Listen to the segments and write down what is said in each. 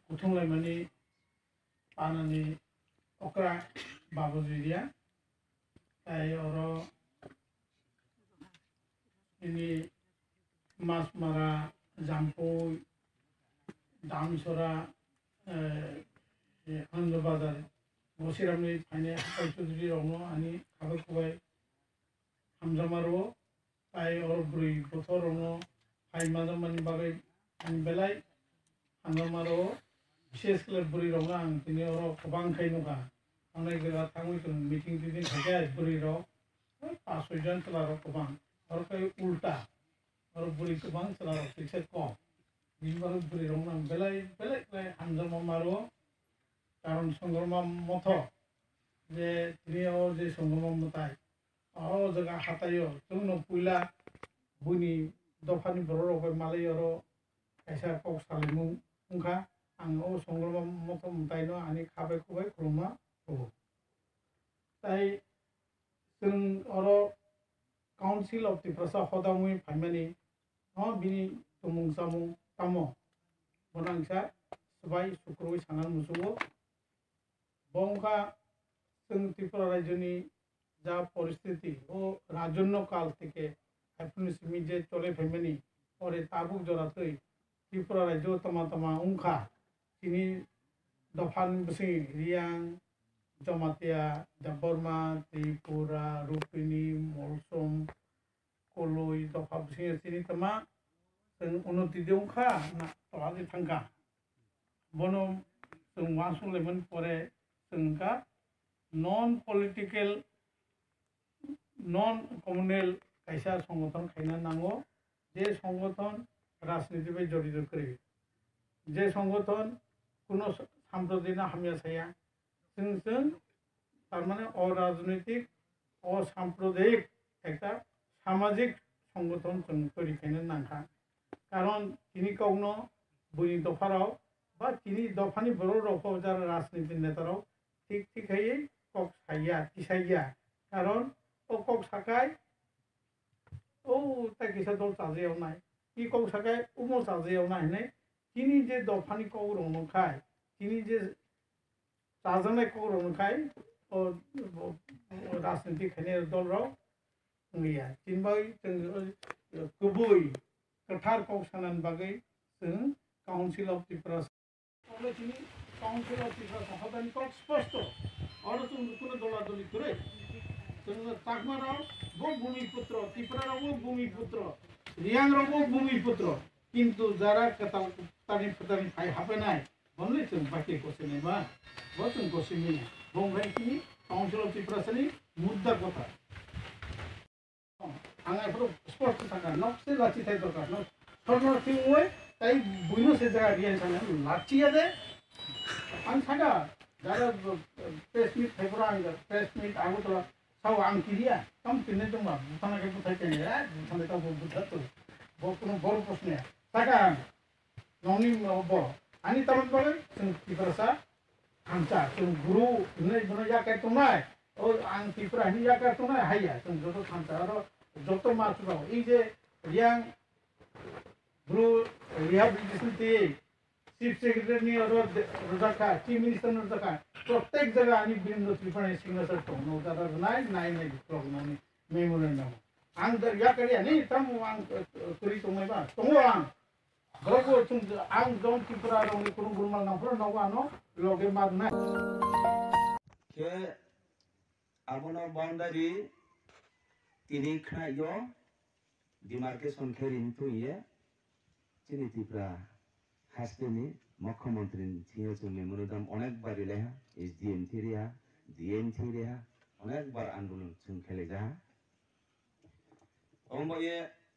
उथुंलायमानि पानानि okra babu dia ay oro ini mas mara jampo damsora ando bazar bosiramni pane paitudri rono ani khabar kubai hamzamaro ay oro buri bothor rono ay madamani bagai ani belai hamzamaro विशेष कर बुरी रोगा अंतिने और कबांग खाई नुका हमने जगह थांगुई तो meeting दिन खाया बुरी रो 500 जन चला रो कबांग और कई उल्टा और बुरी कबांग चला रो पीछे कम दिन बार बुरी रोगा बेलाई बेलाई बेलाई अंजम मारो कारण संगमा मथो जे तिने और जे संगमा मताय और जगह हातायो तुम न पुला बुनी दफानी बरो रो माले और ऐसा को सालिमु उनका आंगो संगमा मत मतायनो आनी खाबाय खुबाय खुलुमा हो ताई जों अरो काउंसिल ऑफ त्रिपुरा हदामुई फाइमानि बिनि तमुं जामुं तामो बनांसा सबाय सुक्रुय सानान मुसुगो बंका जों त्रिपुरा राज्यनि जा परिस्थिति ओ राजन्य काल থেকে एफनिसिमि जे चले फाइमानि ओरे ताबुक जरातै त्रिपुरा राज्य तमा तमा उंखा ini dofan besi riang Jamatia Jabarma Tripura Rupini Molsom Koloi dofa besi sini tema sen unuti diungka na toagi tangka bono sen wasung lemen pore senka non political non communal kaisa সংগঠন খাইনা নাঙ্গো যে সংগঠন রাজনীতি বে জড়িত করে যে সংগঠন কোনো সাম্প্রদায়িক হামিয়া ছায়া जों तारमाने अराजनैतिक असाम्प्रदायिक একটা सामाजिक संगठन जों तैरि खालामनो नांखा कारण तिनि गावनो बुनि दफाराव बा तिनि दफानि बर' रावखौ जारा राजनीति नेताराव थिक थिकयै कक साया तिसाया कारण ओ कक साकाय ओ ताकिसा दल ताजेयाव नाय इ कक साकाय उमो ताजेयाव नाय तिनि जे दफानि कौरं खाय तिनि जे ताजनाय कौरं खाय ओ राजनीति खाने दलराव गैया तिनबाय जों गुबै कथार कौसानान बागै जों काउंसिल ऑफ त्रिपुरा अब्ला तिनि काउंसिल ऑफ त्रिपुरा हदानि कक स्पष्ट और जों कुनो दला दलि करे जों ताकमाराव बो भूमिपुत्र त्रिपुराराव बो भूमिपुत्र रियांगराव बो भूमिपुत्र किंतु जरा कथा तानि फतानि फाय हाबनाय बनले जों बाकी कोसेने बा बचन कोसेने बंगाई की काउंसिल ऑफ त्रिपुरा सनि मुद्दा कथा आंगा फरो स्पष्ट थाका नक्से लाची थाय दरकार न सरनो थिंगवे ताई बुइनो से जगा रियान साना लाचिया दे आं सागा जरा प्रेस मीट थायबरा आं प्रेस मीट आगो तो साव आं किरिया कम तिने दंबा बुथाना के बुथाय के बुथाना का बुथा तो बो कोनो बड़ प्रश्न सागा नौनी बो आनी तमन बगे जों त्रिपुरा आंचा जों गुरु नै बनो याकाय तोनाय ओ आं त्रिपुरा नि याकाय तोनाय हाया जों जतो थांचा आरो जतो माथुराव इ जे रियां गुरु रिहाबिलिटेशन टी चीफ सेक्रेटरी नि और रजाका चीफ मिनिस्टर न रजाका प्रत्येक जगह आनी बिंदु त्रिपुरा सिग्नेचर तो नो दादा नाय नाय प्रॉब्लम नि मेमोरेंडम आं याकाय नि तम आं करि तोंनायबा तंगो आं बरको जों आं जों त्रिपुरा रावनि कुरुं गुरुमाल नामफोर नावगानो लगे मागना के आबोनो बाउंडारी तिनि खायो डिमार्केशन खेरिन तुये चिनि त्रिपुरा हास्टेनि मुख्यमंत्री थियो जों मेमोरेंडम अनेक बार लेहा एसडीएम थिरिया डीएम थिरिया अनेक बार आंदोलन जों खेलेजा ओमबाये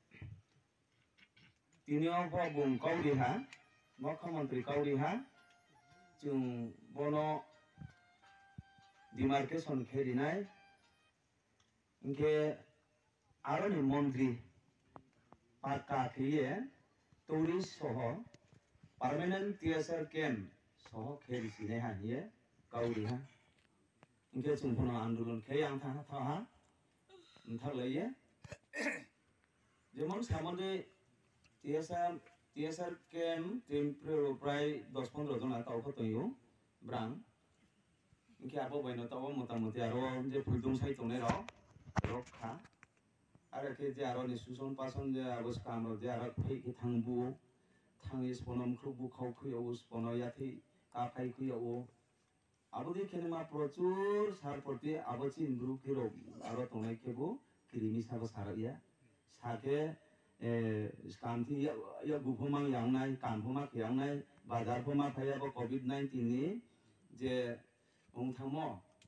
तिनियाव बुं काउरिहा मुख्यमंत्री काउरिहा जों बनो डिमार्केशन खेरिनाय इनके आरोनि मंत्री पाक्का खेये टूरिस्ट सह परमानेंट टीएसआर कैम्प सह खेरिसिने हानिये काउरिहा इनके जों बनो आंदोलन खेय आं थाहा थाहा नथालैये जेमन सामने TSR TSR camp temporary pray 10-15 জন atau ko toyo brang ingke abo baino tawo motamuti aro je phuldung sai tongne ro rokha aro ke je aro ni suson pason je abo skam ro je aro phei ke thangbu thangi sponom khrubu khau khuyo spono yathi ka phai khuyo abo de kene ma prochur sar porti abo chin bru kiro aro tongnai kebu kirimi sabo saraya sake skanti ya gufumang yang nai kanfuma yang nai bazar fuma phaya bo covid-19 ni je ongthamo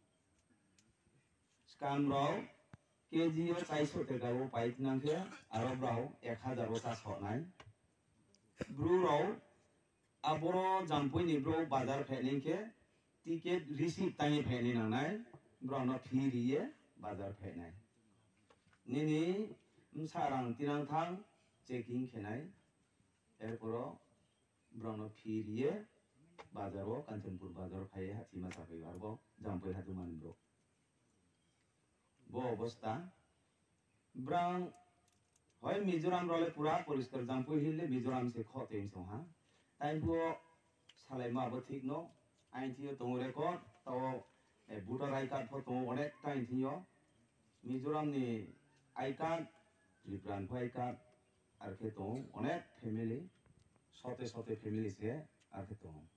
scam ro kg o 400 টাকা ও পাইত নাংকে aro brau 1000 ও ta sonai bru ro aboro jampoi ni bro bazar pheningke ticket receipt tangi pheni nangnai bro no phiriye bazar phenai nini sarang tinang thang checking khenai erporo brono phiriye bazaro kanchanpur bazar phaye hatima sapai barbo jampoi hatuman bro bo অবস্থা ব্রাং হয় মিজোরাম রলে পুরা পরিষ্কার জাম্পই হিলে মিজোরাম সে খতে সোহা তাইবো সালাইমা আবো ঠিক ন আইনথিও তংরে ক তাও ভোটার আই কার্ড ফটো অনেক টাইম থিও মিজোরাম নি আই কার্ড ত্রিপুরান আই কার্ড আর খেতো অনেক ফ্যামিলি সতে সতে ফ্যামিলি সে আর খেতো